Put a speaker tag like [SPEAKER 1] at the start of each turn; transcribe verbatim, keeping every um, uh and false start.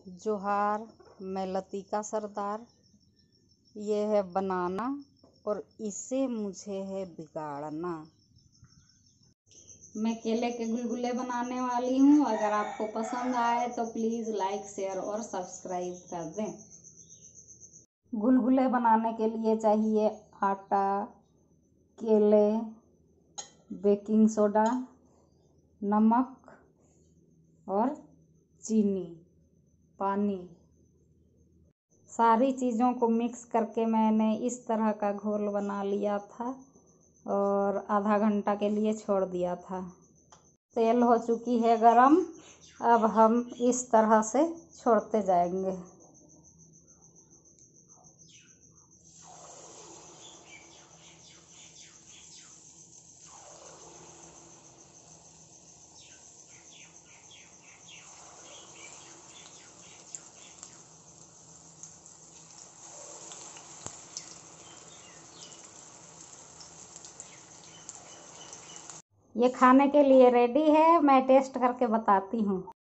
[SPEAKER 1] जोहार, मैं लतिका सरदार। ये है बनाना और इसे मुझे है बिगाड़ना। मैं केले के गुलगुले बनाने वाली हूँ। अगर आपको पसंद आए तो प्लीज़ लाइक, शेयर और सब्सक्राइब कर दें। गुलगुले बनाने के लिए चाहिए आटा, केले, बेकिंग सोडा, नमक और चीनी, पानी। सारी चीज़ों को मिक्स करके मैंने इस तरह का घोल बना लिया था और आधा घंटा के लिए छोड़ दिया था। तेल हो चुकी है गरम। अब हम इस तरह से छोड़ते जाएंगे। ये खाने के लिए रेडी है। मैं टेस्ट करके बताती हूँ।